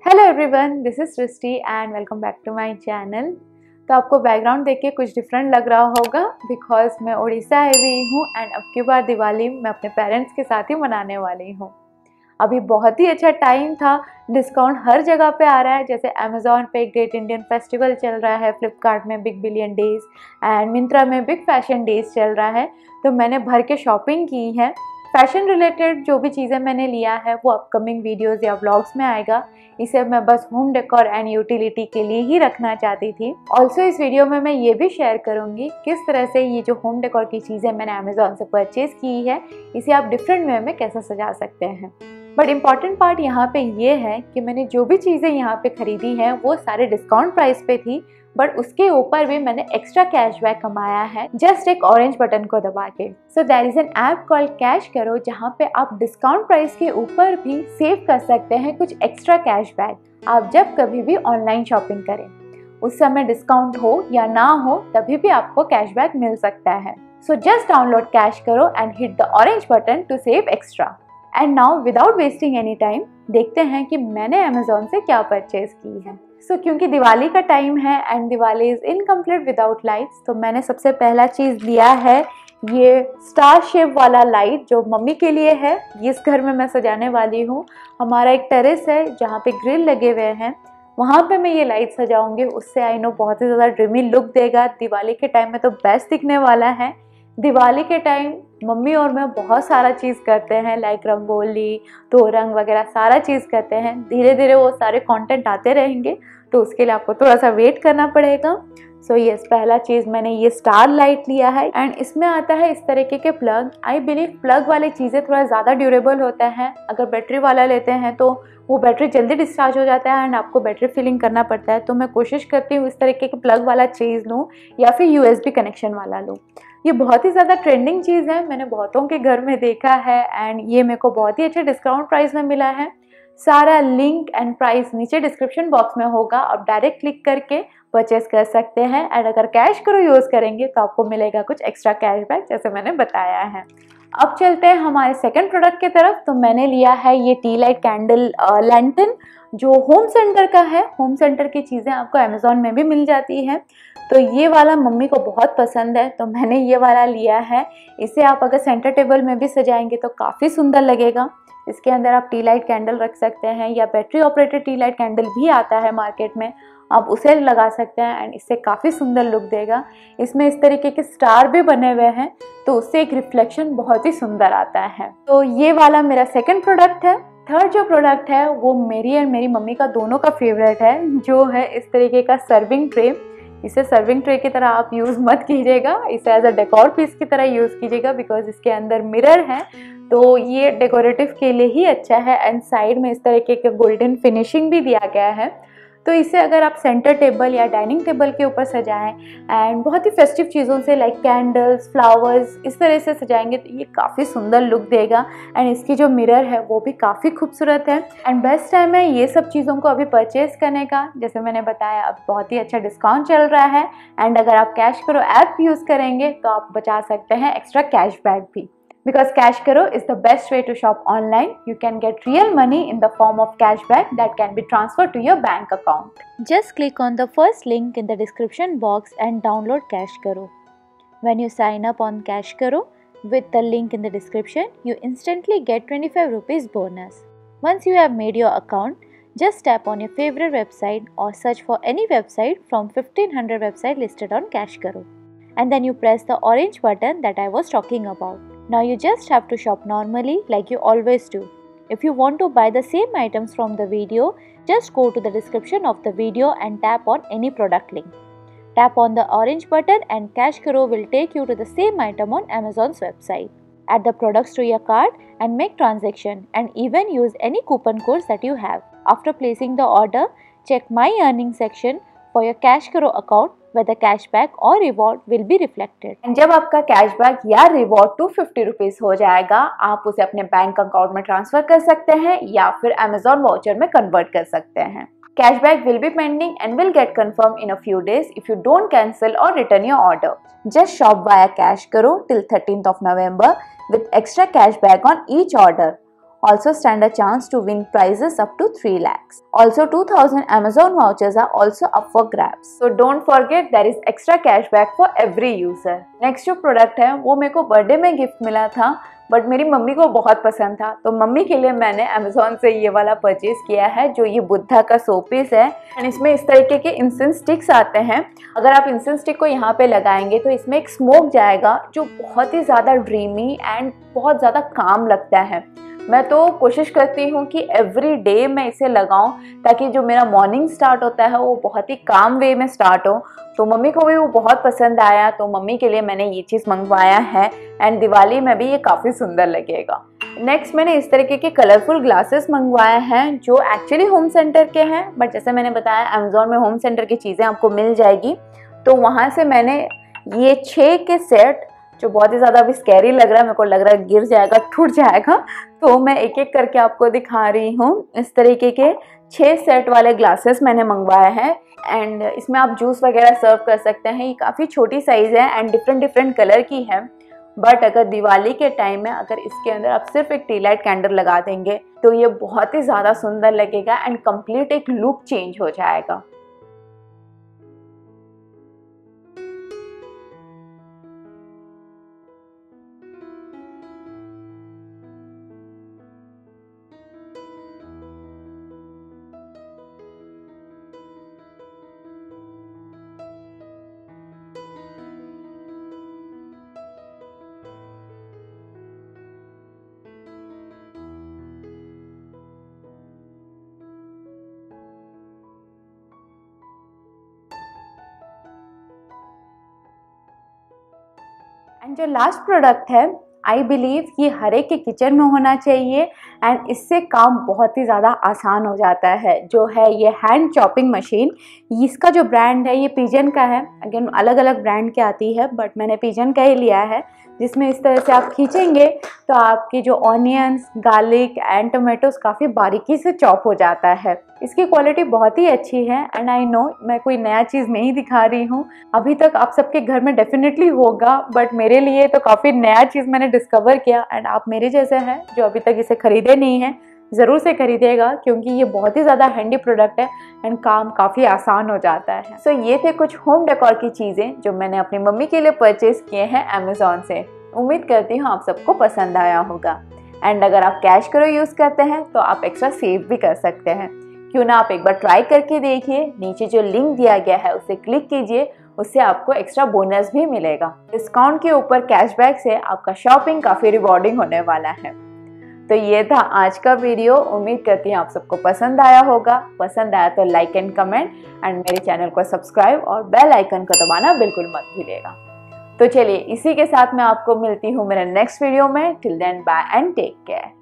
Hello everyone, this is Srishti and welcome back to my channel. तो आपको background देख के कुछ डिफरेंट लग रहा होगा बिकॉज मैं उड़ीसा आई हुई हूँ एंड अब की बार दिवाली मैं अपने पेरेंट्स के साथ ही मनाने वाली हूँ। अभी बहुत ही अच्छा टाइम था, डिस्काउंट हर जगह पे आ रहा है। जैसे अमेजोन पे ग्रेट इंडियन फेस्टिवल चल रहा है, फ्लिपकार्ट में big billion days and Myntra में बिग फैशन डेज चल रहा है। तो मैंने भर के शॉपिंग की है। फैशन रिलेटेड जो भी चीज़ें मैंने लिया है वो अपकमिंग वीडियोस या व्लॉग्स में आएगा। इसे मैं बस होम डेकोर एंड यूटिलिटी के लिए ही रखना चाहती थी। ऑल्सो इस वीडियो में मैं ये भी शेयर करूंगी किस तरह से ये जो होम डेकोर की चीज़ें मैंने अमेजोन से परचेज की है, इसे आप डिफरेंट वे में कैसे सजा सकते हैं। बट इम्पॉर्टेंट पार्ट यहाँ पे ये है कि मैंने जो भी चीज़ें यहाँ पे खरीदी हैं वो सारे डिस्काउंट प्राइस पे थी, बट उसके ऊपर भी मैंने एक्स्ट्रा कैशबैक कमाया है जस्ट एक ऑरेंज बटन को दबा के। So there is an app called CashKaro जहाँ पे आप डिस्काउंट प्राइस के ऊपर भी सेव कर सकते हैं कुछ एक्स्ट्रा कैशबैक। आप जब कभी भी ऑनलाइन शॉपिंग करें, उस समय डिस्काउंट हो या ना हो तभी भी आपको कैशबैक मिल सकता है। So just download CashKaro and hit the orange button to save extra. And now without wasting any time देखते हैं कि मैंने अमेजोन से क्या परचेज की है। सो क्योंकि दिवाली का टाइम है and Diwali is incomplete without lights, तो मैंने सबसे पहला चीज़ लिया है ये स्टार शेप वाला लाइट जो मम्मी के लिए है। इस घर में मैं सजाने वाली हूँ। हमारा एक टेरेस है जहाँ पे ग्रिल लगे हुए हैं, वहाँ पे मैं ये लाइट सजाऊंगी। उससे आई नो बहुत ही ज़्यादा ड्रीमी लुक देगा। दिवाली के टाइम में तो बेस्ट दिखने वाला है। दिवाली के टाइम मम्मी और मैं बहुत सारा चीज़ करते हैं, लाइक रंगोली, तोरंग वगैरह सारा चीज़ करते हैं। धीरे धीरे वो सारे कंटेंट आते रहेंगे, तो उसके लिए आपको थोड़ा सा वेट करना पड़ेगा। सो यस, पहला चीज़ मैंने ये स्टार लाइट लिया है एंड इसमें आता है इस तरीके के प्लग। आई बिलीव प्लग वाली चीज़ें थोड़ा ज़्यादा ड्यूरेबल होता है। अगर बैटरी वाला लेते हैं तो वो बैटरी जल्दी डिस्चार्ज हो जाता है एंड आपको बैटरी फिलिंग करना पड़ता है। तो मैं कोशिश करती हूँ इस तरीके के प्लग वाला चीज़ लूँ या फिर USB कनेक्शन वाला लूँ। ये बहुत ही ज़्यादा ट्रेंडिंग चीज़ है, मैंने बहुतों के घर में देखा है एंड ये मेरे को बहुत ही अच्छे डिस्काउंट प्राइस में मिला है। सारा लिंक एंड प्राइस नीचे डिस्क्रिप्शन बॉक्स में होगा, आप डायरेक्ट क्लिक करके परचेस कर सकते हैं। एंड अगर कैश करो यूज़ करेंगे तो आपको मिलेगा कुछ एक्स्ट्रा कैशबैक जैसे मैंने बताया है। अब चलते हैं हमारे सेकंड प्रोडक्ट की तरफ। तो मैंने लिया है ये टी लाइट कैंडल लैंटर्न जो होम सेंटर का है। होम सेंटर की चीज़ें आपको अमेजोन में भी मिल जाती है। तो ये वाला मम्मी को बहुत पसंद है तो मैंने ये वाला लिया है। इसे आप अगर सेंटर टेबल में भी सजाएंगे तो काफ़ी सुंदर लगेगा। इसके अंदर आप टी लाइट कैंडल रख सकते हैं या battery operated tea light candle भी आता है मार्केट में, आप उसे लगा सकते हैं एंड इससे काफ़ी सुंदर लुक देगा। इसमें इस तरीके के स्टार भी बने हुए हैं तो उससे एक रिफ्लेक्शन बहुत ही सुंदर आता है। तो ये वाला मेरा सेकंड प्रोडक्ट है। थर्ड जो प्रोडक्ट है वो मेरी और मेरी मम्मी का दोनों का फेवरेट है, जो है इस तरीके का सर्विंग ट्रे। इसे सर्विंग ट्रे की तरह आप यूज़ मत कीजिएगा, इसे एज अ डेकोर पीस की तरह यूज़ कीजिएगा बिकॉज इसके अंदर मिरर है तो ये डेकोरेटिव के लिए ही अच्छा है। एंड साइड में इस तरीके के गोल्डन फिनिशिंग भी दिया गया है। तो इसे अगर आप सेंटर टेबल या डाइनिंग टेबल के ऊपर सजाएं एंड बहुत ही फेस्टिव चीज़ों से लाइक कैंडल्स, फ्लावर्स इस तरह से सजाएंगे तो ये काफ़ी सुंदर लुक देगा। एंड इसकी जो मिरर है वो भी काफ़ी खूबसूरत है। एंड बेस्ट टाइम है ये सब चीज़ों को अभी परचेज करने का। जैसे मैंने बताया अब बहुत ही अच्छा डिस्काउंट चल रहा है एंड अगर आप कैश करो ऐप यूज़ करेंगे तो आप बचा सकते हैं एक्स्ट्रा कैशबैक भी। Because Cash Karo is the best way to shop online, you can get real money in the form of cashback that can be transferred to your bank account. Just click on the first link in the description box and download Cash Karo. When you sign up on Cash Karo with the link in the description, you instantly get 25 rupees bonus. Once you have made your account, just tap on your favorite website or search for any website from 1500 websites listed on Cash Karo. And then you press the orange button that I was talking about. Now you just have to shop normally like you always do. If you want to buy the same items from the video, just go to the description of the video and tap on any product link. Tap on the orange button and Cash Karo will take you to the same item on Amazon's website. Add the products to your cart and make transaction and even use any coupon codes that you have. After placing the order, check My Earning section for your Cash Karo account where the cashback or reward will be reflected. And जब आपका cashback या reward 250 rupees हो जाएगा, आप उसे अपने bank account में transfer कर सकते हैं या फिर अमेजॉन वाउचर में कन्वर्ट कर सकते हैं। Cashback will be pending and will get confirmed in a few days if you don't cancel or return your order. Just shop via Cash Karo till 13th of November with extra cashback on each order. also stand a chance to win prizes up to 3 lakhs. Also 2000 Amazon vouchers are also up for grabs. So don't forget there is extra cashback for every user. Next जो product है वो मेरे को birthday में gift मिला था, but मेरी mummy को बहुत पसंद था, तो मम्मी के लिए मैंने अमेज़ॉन से ये वाला परचेज किया है, जो ये बुद्धा का सोपीस है। एंड इसमें इस तरीके के इंसेंस स्टिक्स आते हैं। अगर आप इंसेंस स्टिक को यहाँ पे लगाएंगे तो इसमें एक स्मोक जाएगा जो बहुत ही ज़्यादा ड्रीमी एंड बहुत ज़्यादा काम लगता है। मैं तो कोशिश करती हूँ कि एवरी डे मैं इसे लगाऊं ताकि जो मेरा मॉर्निंग स्टार्ट होता है वो बहुत ही काम वे में स्टार्ट हो। तो मम्मी को भी वो बहुत पसंद आया, तो मम्मी के लिए मैंने ये चीज़ मंगवाया है एंड दिवाली में भी ये काफ़ी सुंदर लगेगा। नेक्स्ट मैंने इस तरीके के कलरफुल ग्लासेस मंगवाए हैं जो एक्चुअली होम सेंटर के हैं, बट जैसे मैंने बताया अमेज़ॉन में होम सेंटर की चीज़ें आपको मिल जाएगी, तो वहाँ से मैंने ये 6 के सेट, जो बहुत ही ज़्यादा अभी स्कैरी लग रहा है, मेरे को लग रहा है गिर जाएगा, टूट जाएगा, तो मैं एक एक करके आपको दिखा रही हूँ। इस तरीके के 6 सेट वाले ग्लासेस मैंने मंगवाए हैं एंड इसमें आप जूस वगैरह सर्व कर सकते हैं। ये काफ़ी छोटी साइज़ है एंड डिफरेंट कलर की है, बट अगर दिवाली के टाइम में अगर इसके अंदर आप सिर्फ एक टी लाइट कैंडल लगा देंगे तो ये बहुत ही ज़्यादा सुंदर लगेगा एंड कंप्लीट एक लुक चेंज हो जाएगा। एंड जो लास्ट प्रोडक्ट है, आई बिलीव ये हर एक के किचन में होना चाहिए एंड इससे काम बहुत ही ज़्यादा आसान हो जाता है, जो है ये हैंड चॉपिंग मशीन। इसका जो ब्रांड है ये पिजन का है। अगेन अलग अलग ब्रांड की आती है, बट मैंने पिजन का ही लिया है, जिसमें इस तरह से आप खींचेंगे तो आपकी जो ऑनियंस, गार्लिक एंड टोमेटोज काफ़ी बारीकी से चॉप हो जाता है। इसकी क्वालिटी बहुत ही अच्छी है एंड आई नो मैं कोई नया चीज़ नहीं दिखा रही हूँ, अभी तक आप सबके घर में डेफिनेटली होगा, बट मेरे लिए तो काफ़ी नया चीज़ मैंने डिस्कवर किया एंड आप मेरे जैसे हैं जो अभी तक इसे खरीदे नहीं हैं, ज़रूर से खरीदेगा क्योंकि ये बहुत ही ज़्यादा हैंडी प्रोडक्ट है एंड काम काफ़ी आसान हो जाता है। सो ये थे कुछ होम डेकोर की चीज़ें जो मैंने अपनी मम्मी के लिए परचेज़ किए हैं अमेज़ॉन से। उम्मीद करती हूँ आप सबको पसंद आया होगा एंड अगर आप कैश करो यूज़ करते हैं तो आप एक्स्ट्रा सेव भी कर सकते हैं। क्यों ना आप एक बार ट्राई करके देखिए। नीचे जो लिंक दिया गया है उसे क्लिक कीजिए, उससे आपको एक्स्ट्रा बोनस भी मिलेगा। डिस्काउंट के ऊपर कैशबैक से आपका शॉपिंग काफ़ी रिवॉर्डिंग होने वाला है। तो ये था आज का वीडियो। उम्मीद करती हूँ आप सबको पसंद आया होगा। पसंद आया तो लाइक एंड कमेंट एंड मेरे चैनल को सब्सक्राइब और बेल आइकन को दबाना बिल्कुल मत भूलिएगा। तो चलिए इसी के साथ मैं आपको मिलती हूँ मेरे नेक्स्ट वीडियो में। Till then bye and take care.